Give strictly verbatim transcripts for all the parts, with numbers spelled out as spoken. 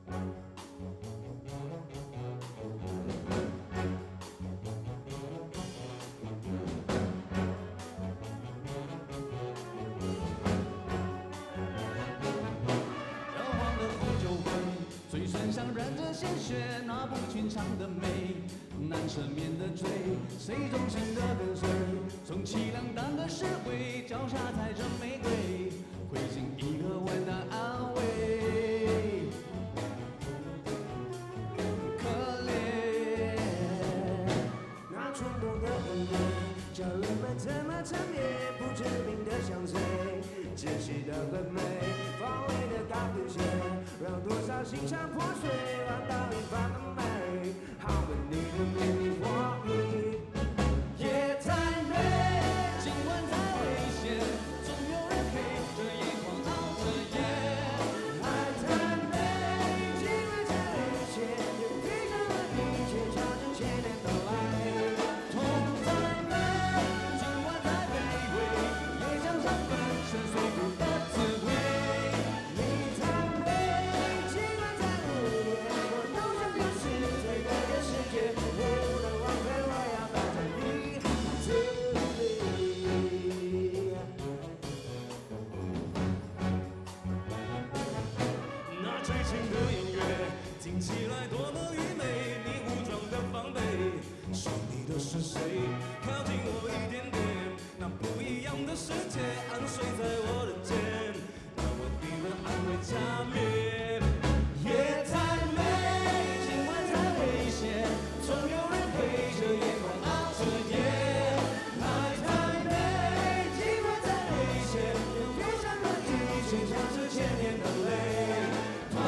想染着鲜血，那不寻常的美，难赦免的罪，谁忠心的跟随？充其量当个石灰，脚下踩着玫瑰，会心一个万难安慰。可怜那冲动的恩怨，叫人们怎么沉湎？不知名的相随，窒息的很美，防卫的高跟鞋。 让多少心肠破碎，让倒影发的美。好问你的面你我你， 夜太美，今晚太危险，总有人陪着夜光熬着夜。 爱太美，今晚太危险，也披上了一切，唱着千年的来。 痛太美，今晚太卑微，也想尝粉身碎骨的滋味。 听起来多么愚昧，你武装的防备，说你的是谁？靠近我一点点，那不一样的世界安睡在我的肩，让我逼得安慰加冕。 夜太美，今晚太危险，总有人陪着夜光熬着夜。爱太美，今晚太危险，别伤了一切，像是千年的泪。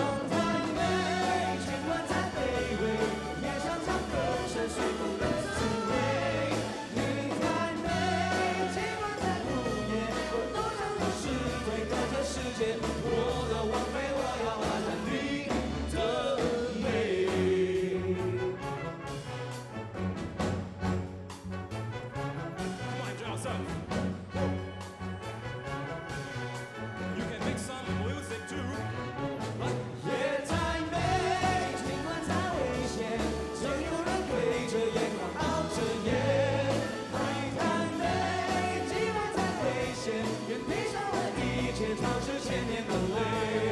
我的王妃，我要霸占你的美。 Come on, enjoy yourself. You can make some music too. 夜太美，今晚太危险，总有人陪着夜光熬着夜。爱太美，今晚太危险，愿披上了一切，尝试千年的泪。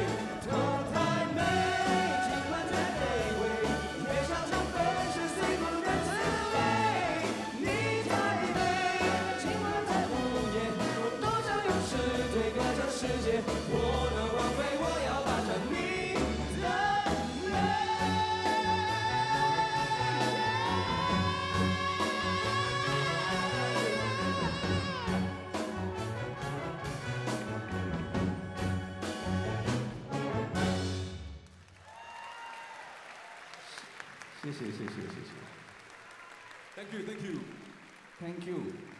世界，我的王妃，我要霸占你的美。谢谢谢谢谢谢。 Thank you, thank you, thank you。